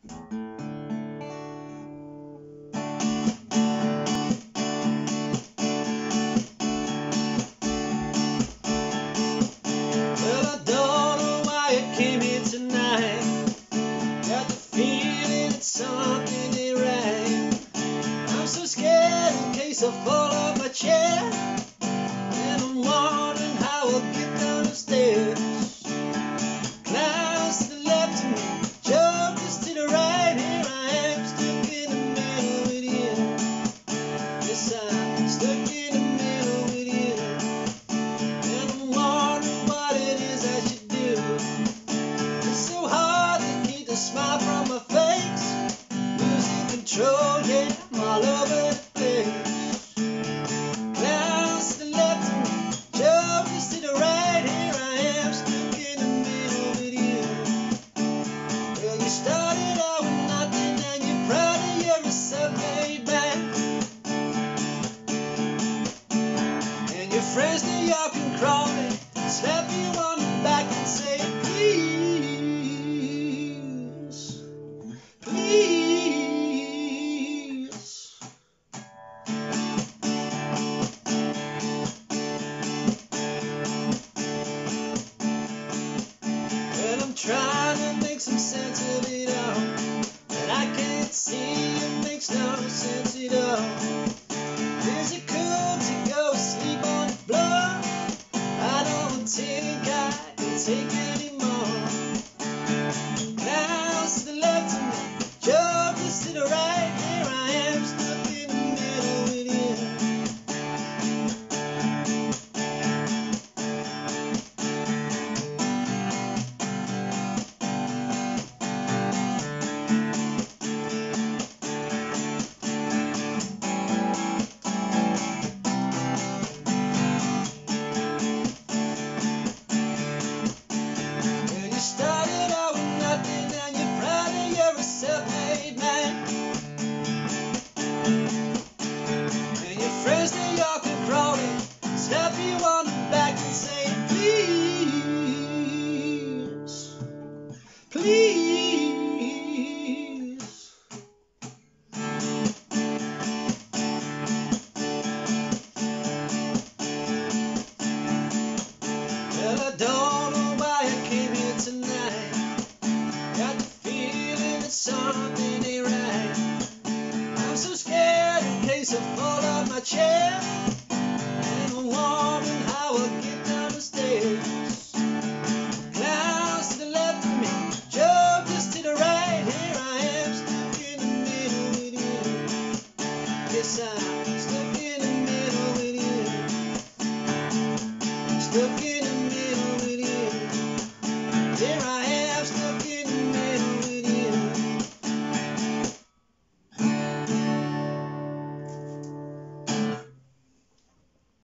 Well, I don't know why I came here tonight. Got the feeling that something ain't right. I'm so scared in case I fall off my chair, and I'm wondering how I'll get down the stairs. Clowns to the left of me, jokers to the right. Here I am, stuck in the middle with you. Yes, I'm stuck in the middle with you, and I'm wondering what it is I should do. It's so hard to keep the smile from my face. Losing control, yeah, I'm all over the place. Clowns to the left of me, jokers to the right. Here I am, stuck in the middle with you. Well, you started out with nothing, and you're proud of your self-made man. And your friends New York and Crawley slap you on the back and say, please, please. Well, I'm trying to make some sense of it all, but I can't see it makes no sense at all. Is it cool to go sleep on the floor? I don't think I can take anymore. Clowns to the left of me, jokers to the right. Here I am, stuck in the middle with you. Well, you started out with nothing, and you're proud of you're a self-made man. And your friends New York and Crawley slap you on the back and say, please, please. Well, I don't know why I came here tonight. Got the feeling that something ain't right. I'm so scared in case I fall off my chair, and I'm wondering how I'll get down the stairs. Clowns to the left of me, jokers to the right. Here I am, stuck in the middle with you. Yes, I'm